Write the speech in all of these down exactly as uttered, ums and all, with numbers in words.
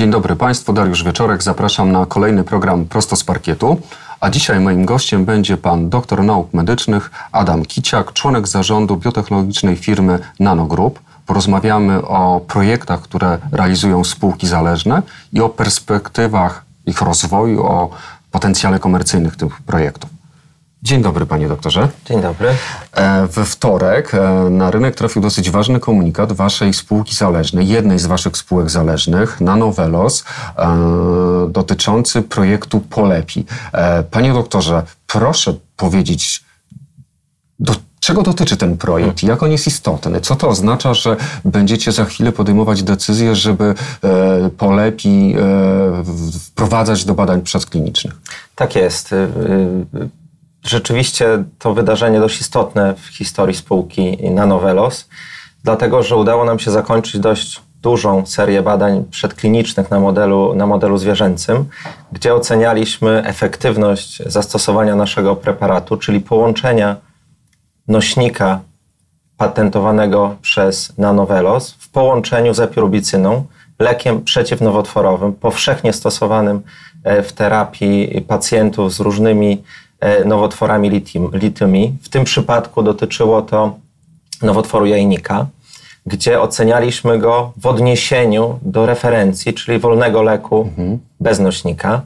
Dzień dobry Państwu, Dariusz Wieczorek. Zapraszam na kolejny program Prosto z Parkietu. A dzisiaj moim gościem będzie pan doktor nauk medycznych Adam Kiciak, członek zarządu biotechnologicznej firmy Nanogroup. Porozmawiamy o projektach, które realizują spółki zależne i o perspektywach ich rozwoju, o potencjale komercyjnych tych projektów. Dzień dobry, panie doktorze. Dzień dobry. We wtorek na rynek trafił dosyć ważny komunikat waszej spółki zależnej, jednej z waszych spółek zależnych, Nanovelos, dotyczący projektu Polepi. Panie doktorze, proszę powiedzieć, do czego dotyczy ten projekt? Jak on jest istotny? Co to oznacza, że będziecie za chwilę podejmować decyzję, żeby Polepi wprowadzać do badań przedklinicznych? Tak jest. Rzeczywiście to wydarzenie dość istotne w historii spółki Nanovelos, dlatego że udało nam się zakończyć dość dużą serię badań przedklinicznych na modelu, na modelu zwierzęcym, gdzie ocenialiśmy efektywność zastosowania naszego preparatu, czyli połączenia nośnika patentowanego przez Nanovelos w połączeniu z epirubicyną, lekiem przeciwnowotworowym, powszechnie stosowanym w terapii pacjentów z różnymi nowotworami litiumi. W tym przypadku dotyczyło to nowotworu jajnika, gdzie ocenialiśmy go w odniesieniu do referencji, czyli wolnego leku mhm. bez nośnika.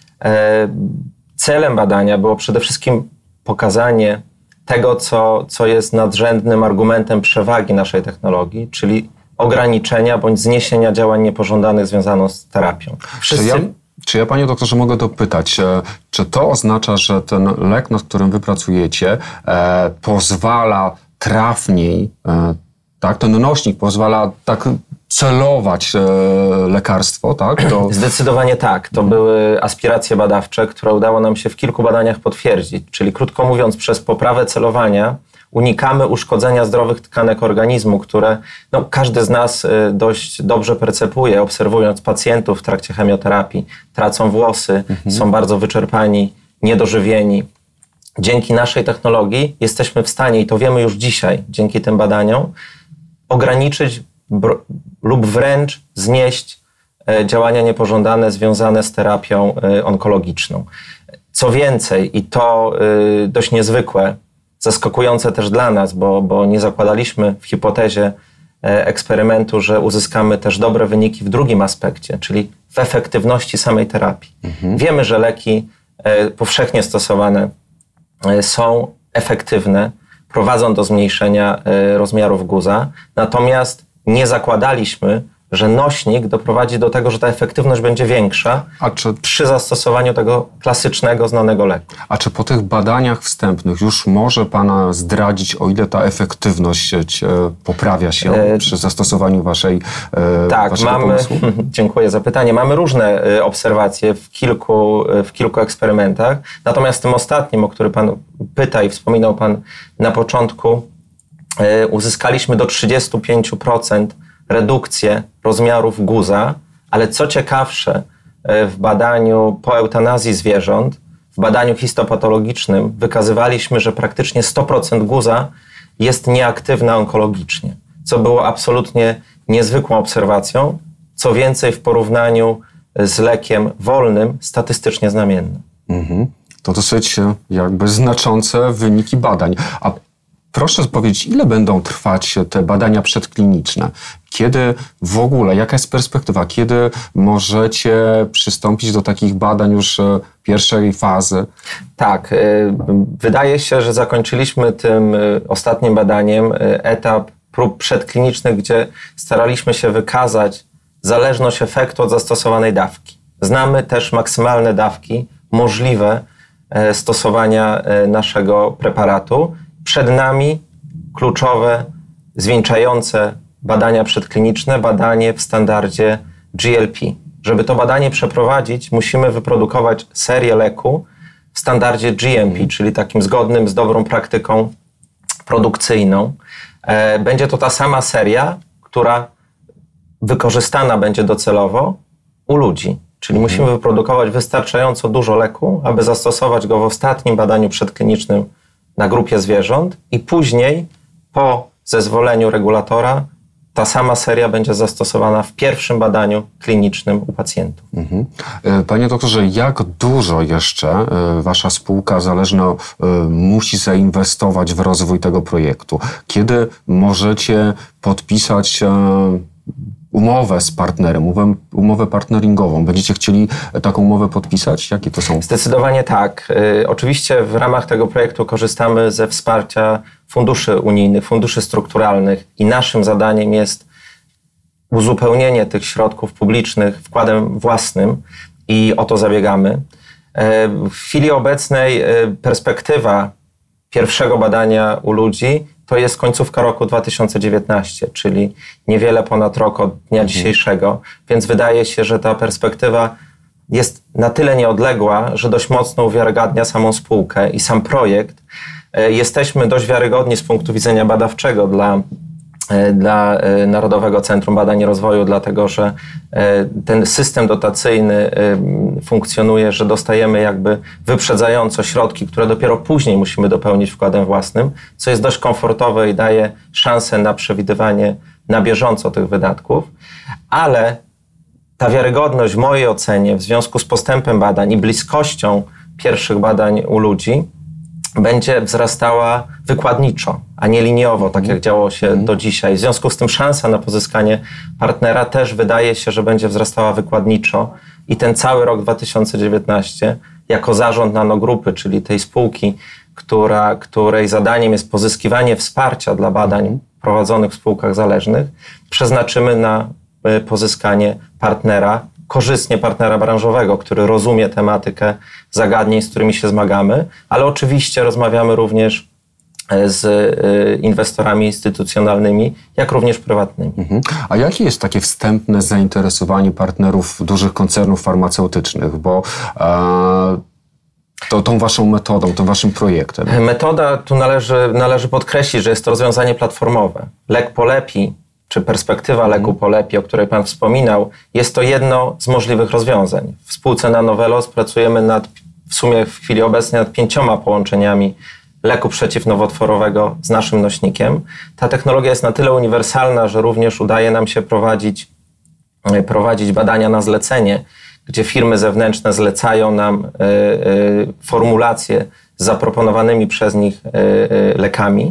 Celem badania było przede wszystkim pokazanie tego, co, co jest nadrzędnym argumentem przewagi naszej technologii, czyli ograniczenia bądź zniesienia działań niepożądanych związanych z terapią. Wszyscy... Czy ja, czy ja, panie doktorze, mogę dopytać, czy to oznacza, że ten lek, nad którym wy pracujecie, e, pozwala trafniej, e, tak, ten nośnik pozwala tak celować e, lekarstwo, tak? To... Zdecydowanie tak. To były aspiracje badawcze, które udało nam się w kilku badaniach potwierdzić. Czyli krótko mówiąc, przez poprawę celowania unikamy uszkodzenia zdrowych tkanek organizmu, które no, każdy z nas dość dobrze percepuje, obserwując pacjentów w trakcie chemioterapii. Tracą włosy, mhm. są bardzo wyczerpani, niedożywieni. Dzięki naszej technologii jesteśmy w stanie, i to wiemy już dzisiaj, dzięki tym badaniom, ograniczyć br- lub wręcz znieść e, działania niepożądane związane z terapią e, onkologiczną. Co więcej, i to e, dość niezwykłe, zaskakujące też dla nas, bo, bo nie zakładaliśmy w hipotezie e, eksperymentu, że uzyskamy też dobre wyniki w drugim aspekcie, czyli w efektywności samej terapii. Mhm. Wiemy, że leki e, powszechnie stosowane e, są efektywne, prowadzą do zmniejszenia e, rozmiarów guza, natomiast nie zakładaliśmy, że nośnik doprowadzi do tego, że ta efektywność będzie większa A czy... przy zastosowaniu tego klasycznego, znanego leku. A czy po tych badaniach wstępnych już może pana zdradzić, o ile ta efektywność e, poprawia się e... przy zastosowaniu waszej e, Tak, waszego mamy, pomysłu? Dziękuję za pytanie. Mamy różne e, obserwacje w kilku, e, w kilku eksperymentach, natomiast tym ostatnim, o który pan pyta i wspominał pan na początku, e, uzyskaliśmy do trzydziestu pięciu procent redukcję rozmiarów guza, ale co ciekawsze, w badaniu po eutanazji zwierząt, w badaniu histopatologicznym wykazywaliśmy, że praktycznie sto procent guza jest nieaktywna onkologicznie, co było absolutnie niezwykłą obserwacją, co więcej w porównaniu z lekiem wolnym statystycznie znamienne. Mhm. To dosyć jakby znaczące wyniki badań. A proszę powiedzieć, ile będą trwać te badania przedkliniczne? Kiedy w ogóle, jaka jest perspektywa? Kiedy możecie przystąpić do takich badań już pierwszej fazy? Tak, wydaje się, że zakończyliśmy tym ostatnim badaniem etap prób przedklinicznych, gdzie staraliśmy się wykazać zależność efektu od zastosowanej dawki. Znamy też maksymalne dawki możliwe stosowania naszego preparatu. Przed nami kluczowe, zwieńczające badania przedkliniczne, badanie w standardzie G L P. Żeby to badanie przeprowadzić, musimy wyprodukować serię leku w standardzie G M P, czyli takim zgodnym z dobrą praktyką produkcyjną. Będzie to ta sama seria, która wykorzystana będzie docelowo u ludzi. Czyli musimy wyprodukować wystarczająco dużo leku, aby zastosować go w ostatnim badaniu przedklinicznym na grupie zwierząt i później po zezwoleniu regulatora ta sama seria będzie zastosowana w pierwszym badaniu klinicznym u pacjentów. Mhm. Panie doktorze, jak dużo jeszcze wasza spółka zależna musi zainwestować w rozwój tego projektu? Kiedy możecie podpisać umowę z partnerem, umowę, umowę partneringową? Będziecie chcieli taką umowę podpisać? Jakie to są? Zdecydowanie tak. Y, oczywiście w ramach tego projektu korzystamy ze wsparcia funduszy unijnych, funduszy strukturalnych i naszym zadaniem jest uzupełnienie tych środków publicznych wkładem własnym i o to zabiegamy. Y, w chwili obecnej y, perspektywa pierwszego badania u ludzi to jest końcówka roku dwa tysiące dziewiętnastego, czyli niewiele ponad rok od dnia mhm. dzisiejszego, więc wydaje się, że ta perspektywa jest na tyle nieodległa, że dość mocno uwiarygadnia samą spółkę i sam projekt. Jesteśmy dość wiarygodni z punktu widzenia badawczego dla, dla Narodowego Centrum Badań i Rozwoju, dlatego że ten system dotacyjny funkcjonuje, że dostajemy jakby wyprzedzająco środki, które dopiero później musimy dopełnić wkładem własnym, co jest dość komfortowe i daje szansę na przewidywanie na bieżąco tych wydatków, ale ta wiarygodność w mojej ocenie w związku z postępem badań i bliskością pierwszych badań u ludzi będzie wzrastała wykładniczo, a nie liniowo, tak jak działo się mm. do dzisiaj. W związku z tym szansa na pozyskanie partnera też wydaje się, że będzie wzrastała wykładniczo i ten cały rok dwa tysiące dziewiętnasty jako zarząd Nanogrupy, czyli tej spółki, która, której zadaniem jest pozyskiwanie wsparcia dla badań prowadzonych w spółkach zależnych, przeznaczymy na pozyskanie partnera, korzystnie partnera branżowego, który rozumie tematykę zagadnień, z którymi się zmagamy, ale oczywiście rozmawiamy również z inwestorami instytucjonalnymi, jak również prywatnymi. Mhm. A jakie jest takie wstępne zainteresowanie partnerów dużych koncernów farmaceutycznych? Bo e, to, tą waszą metodą, tym waszym projektem. Metoda, tu należy, należy podkreślić, że jest to rozwiązanie platformowe. Lek Polepi, czy perspektywa leku Polepi, o której pan wspominał, jest to jedno z możliwych rozwiązań. W spółce Nanovelos pracujemy nad, w sumie w chwili obecnej nad pięcioma połączeniami leku przeciwnowotworowego z naszym nośnikiem. Ta technologia jest na tyle uniwersalna, że również udaje nam się prowadzić, prowadzić badania na zlecenie, gdzie firmy zewnętrzne zlecają nam y, y, formulacje z zaproponowanymi przez nich y, y, lekami.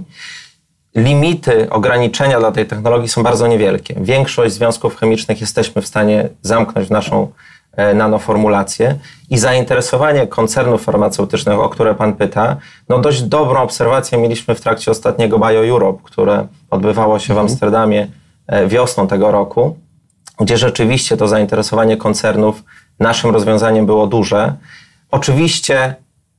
Limity, ograniczenia dla tej technologii są bardzo niewielkie. Większość związków chemicznych jesteśmy w stanie zamknąć w naszą e, nanoformulację i zainteresowanie koncernów farmaceutycznych, o które pan pyta, no dość dobrą obserwację mieliśmy w trakcie ostatniego Bio Europe, które odbywało się w Amsterdamie e, wiosną tego roku, gdzie rzeczywiście to zainteresowanie koncernów naszym rozwiązaniem było duże. Oczywiście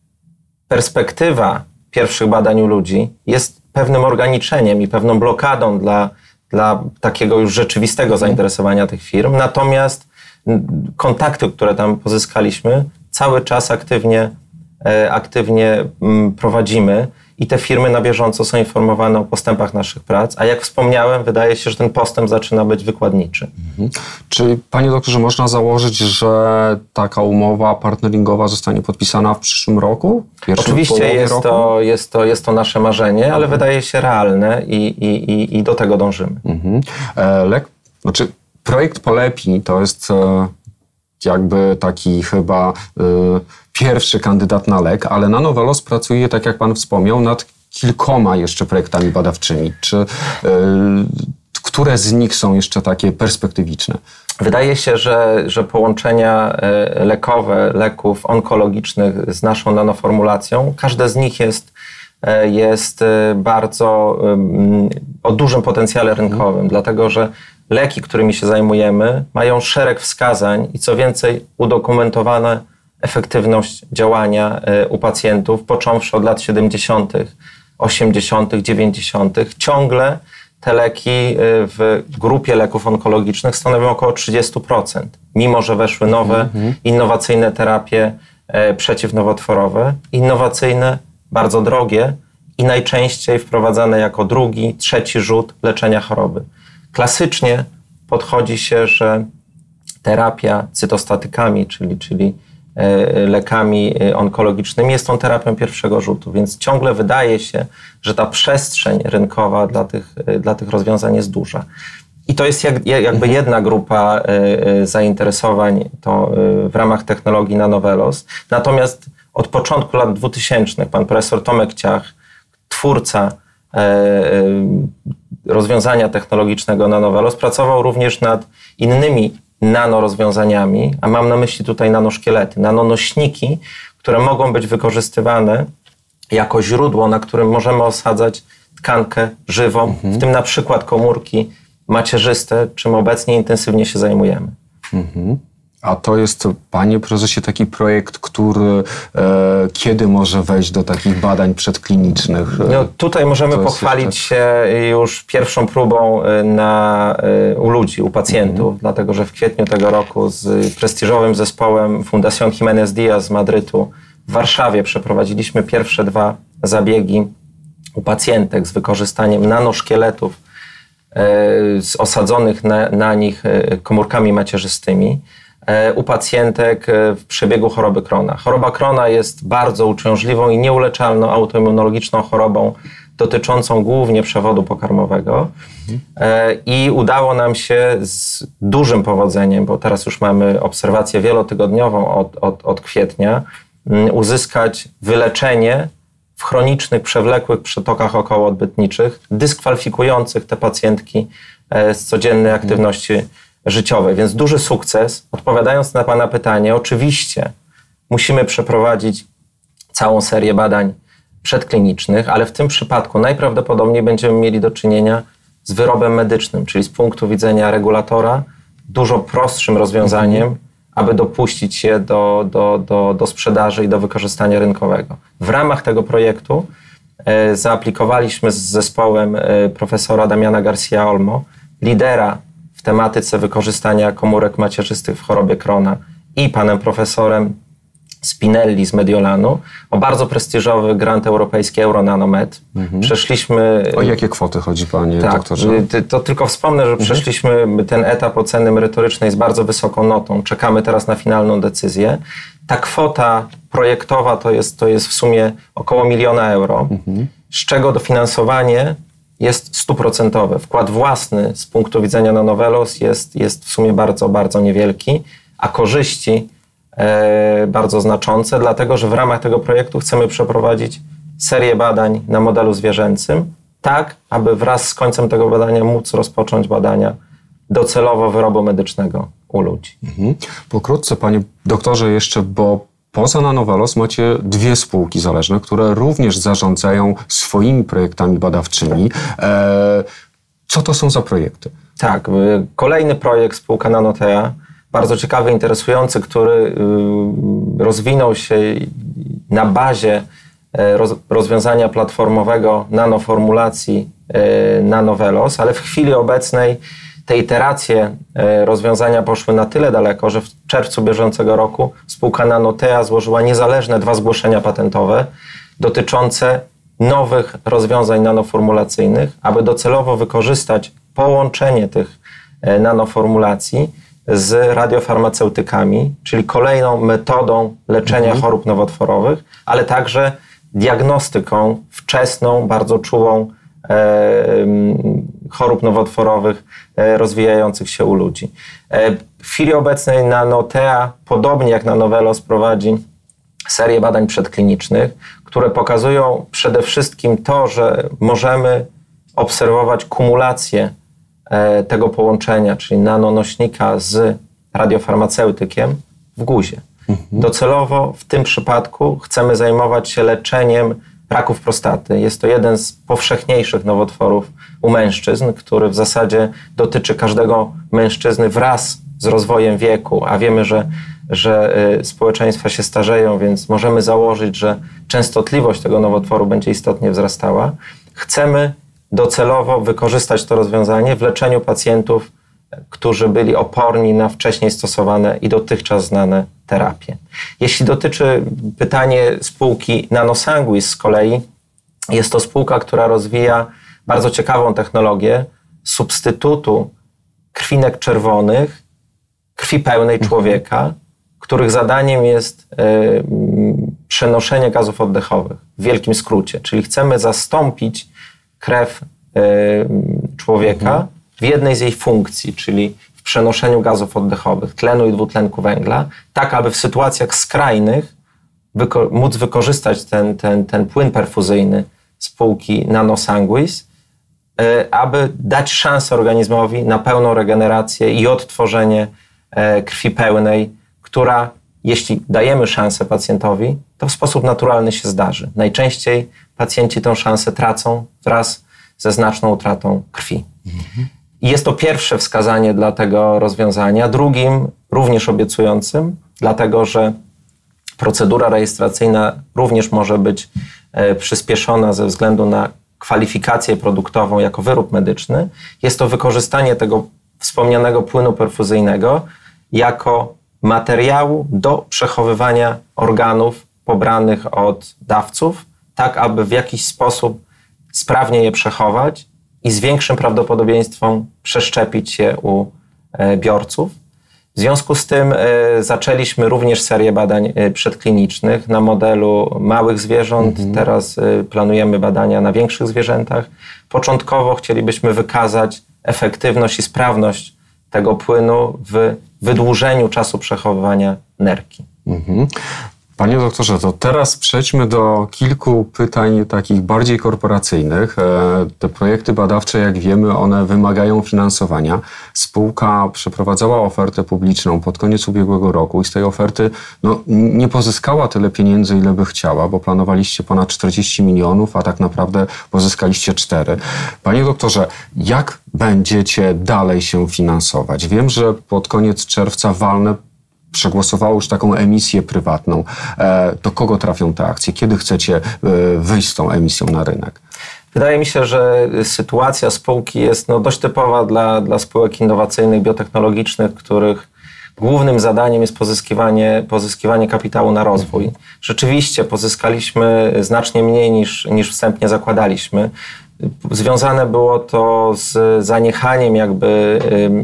perspektywa pierwszych badań u ludzi jest pewnym ograniczeniem i pewną blokadą dla, dla takiego już rzeczywistego zainteresowania tych firm. Natomiast kontakty, które tam pozyskaliśmy, cały czas aktywnie, aktywnie prowadzimy i te firmy na bieżąco są informowane o postępach naszych prac, a jak wspomniałem, wydaje się, że ten postęp zaczyna być wykładniczy. Mhm. Czy, panie doktorze, można założyć, że taka umowa partneringowa zostanie podpisana w przyszłym roku? Oczywiście jest to, jest, to, jest to nasze marzenie, ale mhm. wydaje się realne i, i, i, i do tego dążymy. Mhm. E, lek, znaczy projekt Polepi to jest e, jakby taki chyba e, pierwszy kandydat na lek, ale Nanovelos pracuje, tak jak pan wspomniał, nad kilkoma jeszcze projektami badawczymi. Czy, y, które z nich są jeszcze takie perspektywiczne? Wydaje się, że, że połączenia lekowe, leków onkologicznych z naszą nanoformulacją, każde z nich jest, jest bardzo o dużym potencjale rynkowym, hmm. dlatego że leki, którymi się zajmujemy, mają szereg wskazań i co więcej udokumentowane efektywność działania u pacjentów, począwszy od lat siedemdziesiątych, osiemdziesiątych, dziewięćdziesiątych. Ciągle te leki w grupie leków onkologicznych stanowią około trzydzieści procent, mimo że weszły nowe, mm-hmm. innowacyjne terapie przeciwnowotworowe, innowacyjne, bardzo drogie i najczęściej wprowadzane jako drugi, trzeci rzut leczenia choroby. Klasycznie podchodzi się, że terapia cytostatykami, czyli, czyli lekami onkologicznymi jest tą terapią pierwszego rzutu, więc ciągle wydaje się, że ta przestrzeń rynkowa dla tych, dla tych rozwiązań jest duża. I to jest jak, jakby jedna grupa y, zainteresowań to y, w ramach technologii nanovelos. Natomiast od początku lat dwutysięcznych pan profesor Tomek Ciach, twórca y, y, rozwiązania technologicznego nanovelos, pracował również nad innymi nanorozwiązaniami, a mam na myśli tutaj nanoszkielety, nanonośniki, które mogą być wykorzystywane jako źródło, na którym możemy osadzać tkankę żywą, mhm. w tym na przykład komórki macierzyste, czym obecnie intensywnie się zajmujemy. Mhm. A to jest, panie prezesie, taki projekt, który e, kiedy może wejść do takich badań przedklinicznych? No, tutaj możemy pochwalić jeszcze... się już pierwszą próbą na, u ludzi, u pacjentów, mhm. dlatego że w kwietniu tego roku z prestiżowym zespołem Fundación Jiménez Díaz z Madrytu w Warszawie przeprowadziliśmy pierwsze dwa zabiegi u pacjentek z wykorzystaniem nanoszkieletów z osadzonych na, na nich komórkami macierzystymi u pacjentek w przebiegu choroby Crohna. Choroba Crohna jest bardzo uciążliwą i nieuleczalną autoimmunologiczną chorobą dotyczącą głównie przewodu pokarmowego mhm. i udało nam się z dużym powodzeniem, bo teraz już mamy obserwację wielotygodniową od, od, od kwietnia, uzyskać wyleczenie w chronicznych, przewlekłych przetokach okołoodbytniczych, dyskwalifikujących te pacjentki z codziennej aktywności hmm. życiowej. Więc duży sukces. Odpowiadając na pana pytanie, oczywiście musimy przeprowadzić całą serię badań przedklinicznych, ale w tym przypadku najprawdopodobniej będziemy mieli do czynienia z wyrobem medycznym, czyli z punktu widzenia regulatora dużo prostszym rozwiązaniem, hmm. aby dopuścić się do, do, do, do sprzedaży i do wykorzystania rynkowego. W ramach tego projektu e, zaaplikowaliśmy z zespołem e, profesora Damiana Garcia Olmo, lidera w tematyce wykorzystania komórek macierzystych w chorobie Crohna, i panem profesorem Spinelli z Mediolanu, o bardzo prestiżowy grant europejski Euronanomed. Mhm. Przeszliśmy... O jakie kwoty chodzi, panie tak, doktorze? To tylko wspomnę, że mhm. przeszliśmy ten etap oceny merytorycznej z bardzo wysoką notą. Czekamy teraz na finalną decyzję. Ta kwota projektowa to jest, to jest w sumie około miliona euro, mhm. z czego dofinansowanie jest stuprocentowe. Wkład własny z punktu widzenia nanovelos jest, jest w sumie bardzo, bardzo niewielki, a korzyści e, bardzo znaczące, dlatego że w ramach tego projektu chcemy przeprowadzić serię badań na modelu zwierzęcym, tak aby wraz z końcem tego badania móc rozpocząć badania docelowo wyrobu medycznego u ludzi. Mhm. Pokrótce, panie doktorze, jeszcze, bo poza nanovelos macie dwie spółki zależne, które również zarządzają swoimi projektami badawczymi. E, co to są za projekty? Tak, kolejny projekt, spółka Nanotea, bardzo ciekawy, interesujący, który rozwinął się na bazie rozwiązania platformowego nanoformulacji nanovelos, ale w chwili obecnej te iteracje rozwiązania poszły na tyle daleko, że w czerwcu bieżącego roku spółka Nanotea złożyła niezależne dwa zgłoszenia patentowe dotyczące nowych rozwiązań nanoformulacyjnych, aby docelowo wykorzystać połączenie tych nanoformulacji z radiofarmaceutykami, czyli kolejną metodą leczenia mhm. chorób nowotworowych, ale także diagnostyką wczesną, bardzo czułą e, chorób nowotworowych e, rozwijających się u ludzi. E, w chwili obecnej Nanotea, podobnie jak nanovelos, prowadzi serię badań przedklinicznych, które pokazują przede wszystkim to, że możemy obserwować kumulację e, tego połączenia, czyli nanonośnika z radiofarmaceutykiem w guzie. Mhm. Docelowo w tym przypadku chcemy zajmować się leczeniem raków prostaty. Jest to jeden z powszechniejszych nowotworów u mężczyzn, który w zasadzie dotyczy każdego mężczyzny wraz z rozwojem wieku, a wiemy, że, że społeczeństwa się starzeją, więc możemy założyć, że częstotliwość tego nowotworu będzie istotnie wzrastała. Chcemy docelowo wykorzystać to rozwiązanie w leczeniu pacjentów, którzy byli oporni na wcześniej stosowane i dotychczas znane terapie. Jeśli dotyczy pytanie spółki Nanosanguis z kolei, jest to spółka, która rozwija bardzo ciekawą technologię substytutu krwinek czerwonych, krwi pełnej człowieka, których zadaniem jest y, przenoszenie gazów oddechowych w wielkim skrócie. Czyli chcemy zastąpić krew y, człowieka w jednej z jej funkcji, czyli w przenoszeniu gazów oddechowych, tlenu i dwutlenku węgla, tak aby w sytuacjach skrajnych wyko- móc wykorzystać ten, ten, ten płyn perfuzyjny spółki Nanosanguis, y, aby dać szansę organizmowi na pełną regenerację i odtworzenie y, krwi pełnej, która, jeśli dajemy szansę pacjentowi, to w sposób naturalny się zdarzy. Najczęściej pacjenci tę szansę tracą wraz ze znaczną utratą krwi. Mhm. I jest to pierwsze wskazanie dla tego rozwiązania. Drugim, również obiecującym, dlatego że procedura rejestracyjna również może być e, przyspieszona ze względu na kwalifikację produktową jako wyrób medyczny. Jest to wykorzystanie tego wspomnianego płynu perfuzyjnego jako materiału do przechowywania organów pobranych od dawców, tak aby w jakiś sposób sprawnie je przechować i z większym prawdopodobieństwem przeszczepić je u e, biorców. W związku z tym e, zaczęliśmy również serię badań e, przedklinicznych na modelu małych zwierząt. Mhm. Teraz e, planujemy badania na większych zwierzętach. Początkowo chcielibyśmy wykazać efektywność i sprawność tego płynu w wydłużeniu czasu przechowywania nerki. Mhm. Panie doktorze, to teraz przejdźmy do kilku pytań takich bardziej korporacyjnych. Te projekty badawcze, jak wiemy, one wymagają finansowania. Spółka przeprowadzała ofertę publiczną pod koniec ubiegłego roku i z tej oferty no, nie pozyskała tyle pieniędzy, ile by chciała, bo planowaliście ponad czterdzieści milionów, a tak naprawdę pozyskaliście cztery. Panie doktorze, jak będziecie dalej się finansować? Wiem, że pod koniec czerwca walne przegłosowało już taką emisję prywatną. Do kogo trafią te akcje? Kiedy chcecie wyjść z tą emisją na rynek? Wydaje mi się, że sytuacja spółki jest no, dość typowa dla, dla spółek innowacyjnych, biotechnologicznych, których głównym zadaniem jest pozyskiwanie, pozyskiwanie kapitału na rozwój. Rzeczywiście pozyskaliśmy znacznie mniej niż, niż wstępnie zakładaliśmy. Związane było to z zaniechaniem jakby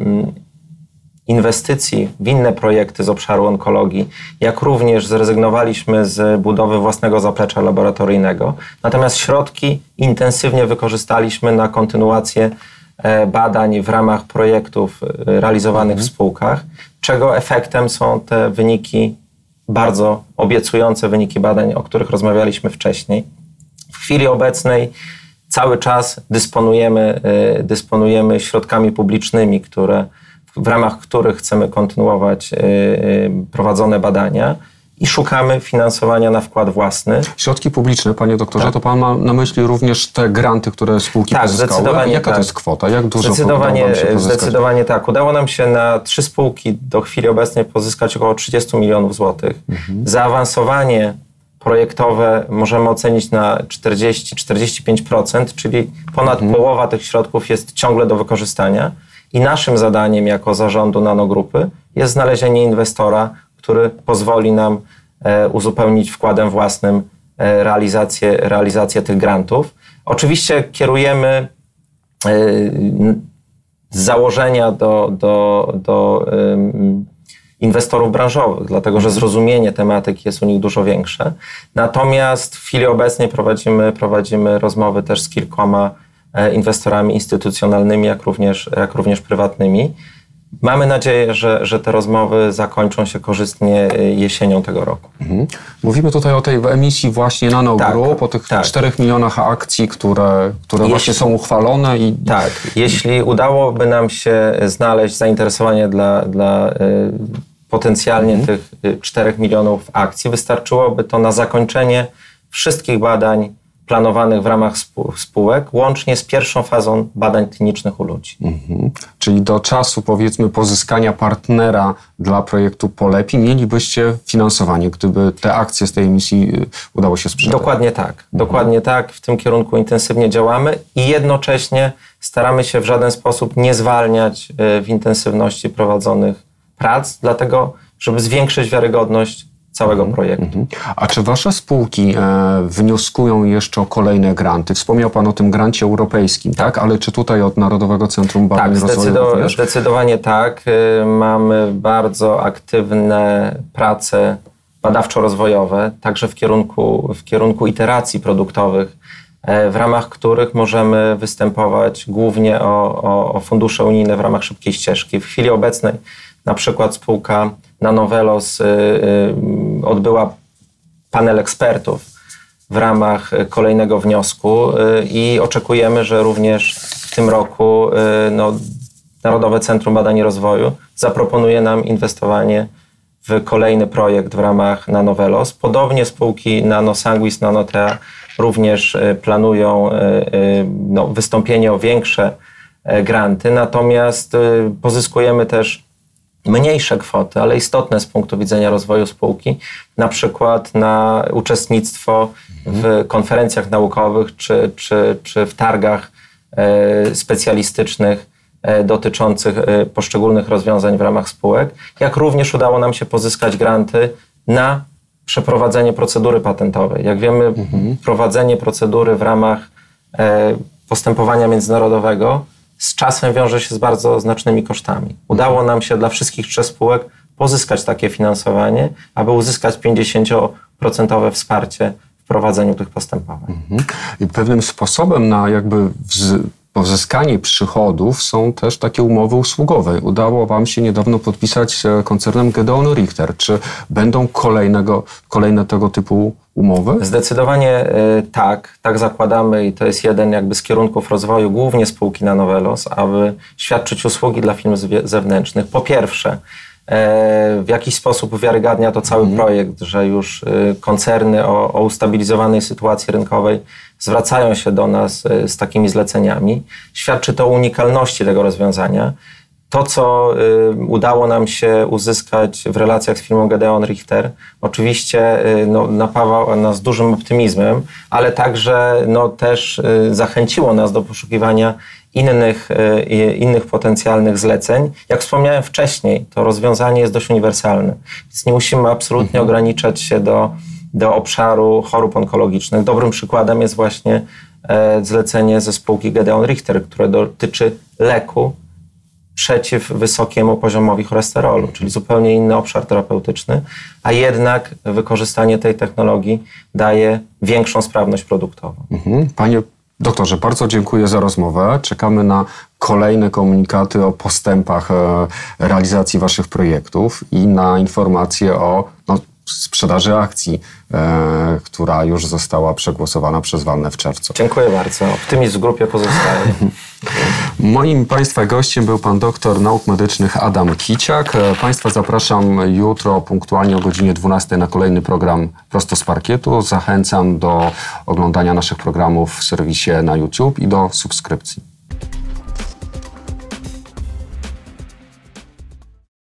inwestycji w inne projekty z obszaru onkologii, jak również zrezygnowaliśmy z budowy własnego zaplecza laboratoryjnego. Natomiast środki intensywnie wykorzystaliśmy na kontynuację badań w ramach projektów realizowanych mhm. w spółkach, czego efektem są te wyniki, bardzo obiecujące wyniki badań, o których rozmawialiśmy wcześniej. W chwili obecnej cały czas dysponujemy, dysponujemy środkami publicznymi, które w ramach których chcemy kontynuować prowadzone badania i szukamy finansowania na wkład własny. Środki publiczne, panie doktorze, tak. To pan ma na myśli również te granty, które spółki tak, pozyskały? Zdecydowanie Jaka tak. to jest kwota? Jak dużo zdecydowanie, wam się pozyskać? Zdecydowanie tak. Udało nam się na trzy spółki do chwili obecnej pozyskać około trzydzieści milionów złotych. Mhm. Zaawansowanie projektowe możemy ocenić na czterdzieści do czterdziestu pięciu procent, czyli ponad mhm. połowa tych środków jest ciągle do wykorzystania. I naszym zadaniem jako zarządu Nanogrupy jest znalezienie inwestora, który pozwoli nam e, uzupełnić wkładem własnym e, realizację, realizację tych grantów. Oczywiście kierujemy e, z założenia do, do, do e, inwestorów branżowych, dlatego że zrozumienie tematyki jest u nich dużo większe. Natomiast w chwili obecnej prowadzimy, prowadzimy rozmowy też z kilkoma inwestorami instytucjonalnymi, jak również, jak również prywatnymi. Mamy nadzieję, że, że te rozmowy zakończą się korzystnie jesienią tego roku. Mhm. Mówimy tutaj o tej emisji właśnie Nanogroup, tak, o tych tak. czterech milionach akcji, które, które jeśli, właśnie są uchwalone. I... Tak, jeśli udałoby nam się znaleźć zainteresowanie dla, dla y, potencjalnie mhm. tych czterech milionów akcji, wystarczyłoby to na zakończenie wszystkich badań planowanych w ramach spółek, łącznie z pierwszą fazą badań klinicznych u ludzi. Mhm. Czyli do czasu, powiedzmy, pozyskania partnera dla projektu Polepi mielibyście finansowanie, gdyby te akcje z tej emisji udało się sprzedać? Dokładnie tak. Mhm. Dokładnie tak. W tym kierunku intensywnie działamy i jednocześnie staramy się w żaden sposób nie zwalniać w intensywności prowadzonych prac, dlatego żeby zwiększyć wiarygodność całego projektu. Mhm. A czy wasze spółki e, wnioskują jeszcze o kolejne granty? Wspomniał pan o tym grancie europejskim, tak? Ale czy tutaj od Narodowego Centrum Badań tak, Rozwoju zdecydow- Zdecydowanie tak. Mamy bardzo aktywne prace badawczo-rozwojowe, także w kierunku, w kierunku iteracji produktowych w ramach których możemy występować głównie o, o, o fundusze unijne w ramach szybkiej ścieżki. W chwili obecnej na przykład spółka Nanovelos y, y, odbyła panel ekspertów w ramach kolejnego wniosku y, i oczekujemy, że również w tym roku y, no, Narodowe Centrum Badań i Rozwoju zaproponuje nam inwestowanie w kolejny projekt w ramach Nanovelos. Podobnie spółki Nanosanguis, Nanotea również planują no, wystąpienie o większe granty, natomiast pozyskujemy też mniejsze kwoty, ale istotne z punktu widzenia rozwoju spółki, na przykład na uczestnictwo w konferencjach naukowych czy, czy, czy w targach specjalistycznych dotyczących poszczególnych rozwiązań w ramach spółek, jak również udało nam się pozyskać granty na przeprowadzenie procedury patentowej. Jak wiemy, mhm. prowadzenie procedury w ramach postępowania międzynarodowego z czasem wiąże się z bardzo znacznymi kosztami. Udało nam się dla wszystkich trzech spółek pozyskać takie finansowanie, aby uzyskać pięćdziesięcioprocentowe wsparcie w prowadzeniu tych postępowań. Mhm. I pewnym sposobem na jakby wz- pozyskanie przychodów są też takie umowy usługowe. Udało Wam się niedawno podpisać z koncernem Gedeon Richter. Czy będą kolejnego, kolejne tego typu umowy? Zdecydowanie y, tak. Tak zakładamy i to jest jeden jakby z kierunków rozwoju głównie spółki Nanovelos, aby świadczyć usługi dla firm zewnętrznych. Po pierwsze, w jakiś sposób uwiarygadnia to cały mm. projekt, że już koncerny o, o ustabilizowanej sytuacji rynkowej zwracają się do nas z takimi zleceniami. Świadczy to o unikalności tego rozwiązania. To, co y, udało nam się uzyskać w relacjach z firmą Gedeon Richter, oczywiście y, no, napawa nas dużym optymizmem, ale także no, też y, zachęciło nas do poszukiwania innych, y, innych potencjalnych zleceń. Jak wspomniałem wcześniej, to rozwiązanie jest dość uniwersalne, więc nie musimy absolutnie mhm. ograniczać się do, do obszaru chorób onkologicznych. Dobrym przykładem jest właśnie y, zlecenie ze spółki Gedeon Richter, które dotyczy leku przeciw wysokiemu poziomowi cholesterolu, czyli zupełnie inny obszar terapeutyczny, a jednak wykorzystanie tej technologii daje większą sprawność produktową. Mhm. Panie doktorze, bardzo dziękuję za rozmowę. Czekamy na kolejne komunikaty o postępach realizacji Waszych projektów i na informacje o no, sprzedaży akcji, e, która już została przegłosowana przez Walne w czerwcu. Dziękuję bardzo. Optymizm w grupie pozostaje. Moim Państwa gościem był Pan doktor nauk medycznych Adam Kiciak. Państwa zapraszam jutro punktualnie o godzinie dwunastej na kolejny program Prosto z Parkietu. Zachęcam do oglądania naszych programów w serwisie na YouTube i do subskrypcji.